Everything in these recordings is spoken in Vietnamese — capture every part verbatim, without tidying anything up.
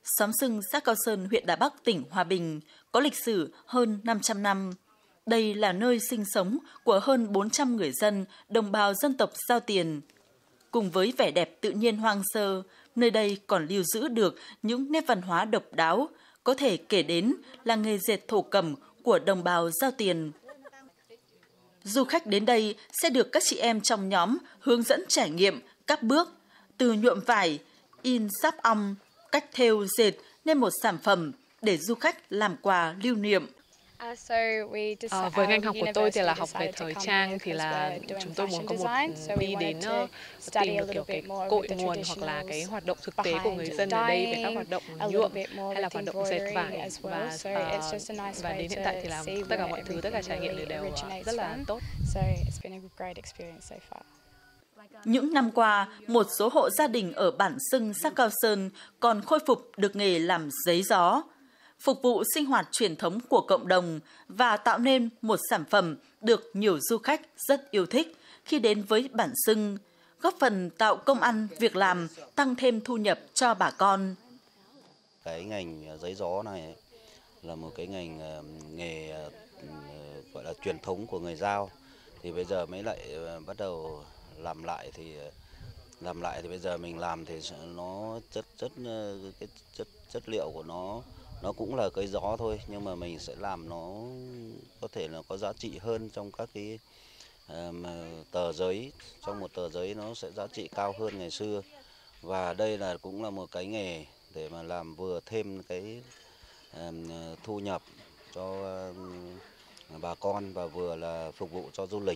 Xóm Sưng, xã Cao Sơn, huyện Đà Bắc, tỉnh Hòa Bình có lịch sử hơn năm trăm năm. Đây là nơi sinh sống của hơn bốn trăm người dân đồng bào dân tộc Dao Tiền. Cùng với vẻ đẹp tự nhiên hoang sơ, nơi đây còn lưu giữ được những nét văn hóa độc đáo, có thể kể đến là nghề dệt thổ cẩm của đồng bào Dao Tiền. Du khách đến đây sẽ được các chị em trong nhóm hướng dẫn trải nghiệm các bước từ nhuộm vải, in sáp ong, cách thêu dệt nên một sản phẩm để du khách làm quà lưu niệm. À, với ngành học của tôi thì là học về thời trang, thì là chúng tôi muốn có một đi đến uh, tìm được kiểu cái cội nguồn hoặc là cái hoạt động thực tế của người dân ở đây về các hoạt động nhuộm hay là hoạt động dệt vải, và uh, và đến hiện tại thì là tất cả mọi thứ, tất cả trải nghiệm đều đều rất là tốt. Những năm qua, một số hộ gia đình ở bản Sưng, xã Cao Sơn còn khôi phục được nghề làm giấy gió, phục vụ sinh hoạt truyền thống của cộng đồng và tạo nên một sản phẩm được nhiều du khách rất yêu thích khi đến với bản Sưng, góp phần tạo công ăn, việc làm, tăng thêm thu nhập cho bà con. Cái ngành giấy gió này là một cái ngành nghề gọi là truyền thống của người Dao, thì bây giờ mới lại bắt đầu làm lại thì làm lại thì bây giờ mình làm thì nó chất chất cái chất chất liệu của nó nó cũng là cây gió thôi, nhưng mà mình sẽ làm nó có thể là có giá trị hơn trong các cái um, tờ giấy, trong một tờ giấy nó sẽ giá trị cao hơn ngày xưa. Và đây là cũng là một cái nghề để mà làm vừa thêm cái um, thu nhập cho um, bà con và vừa là phục vụ cho du lịch.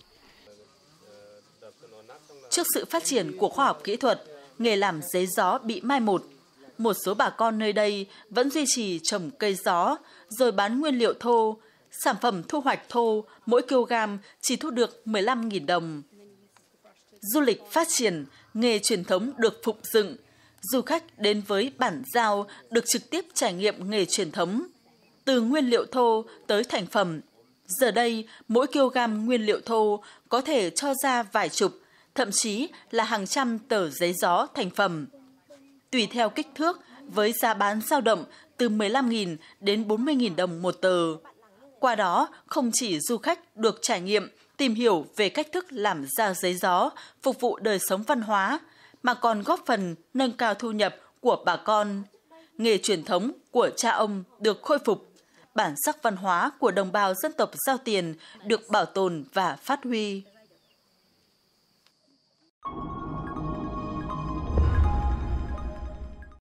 Trước sự phát triển của khoa học kỹ thuật, nghề làm giấy gió bị mai một. Một số bà con nơi đây vẫn duy trì trồng cây gió, rồi bán nguyên liệu thô. Sản phẩm thu hoạch thô, mỗi kg chỉ thu được mười lăm nghìn đồng. Du lịch phát triển, nghề truyền thống được phục dựng. Du khách đến với bản Dao được trực tiếp trải nghiệm nghề truyền thống. Từ nguyên liệu thô tới thành phẩm. Giờ đây, mỗi kg nguyên liệu thô có thể cho ra vài chục, thậm chí là hàng trăm tờ giấy gió thành phẩm. Tùy theo kích thước, với giá bán dao động từ mười lăm nghìn đến bốn mươi nghìn đồng một tờ. Qua đó, không chỉ du khách được trải nghiệm, tìm hiểu về cách thức làm ra giấy gió, phục vụ đời sống văn hóa, mà còn góp phần nâng cao thu nhập của bà con. Nghề truyền thống của cha ông được khôi phục, bản sắc văn hóa của đồng bào dân tộc Dao Tiền được bảo tồn và phát huy.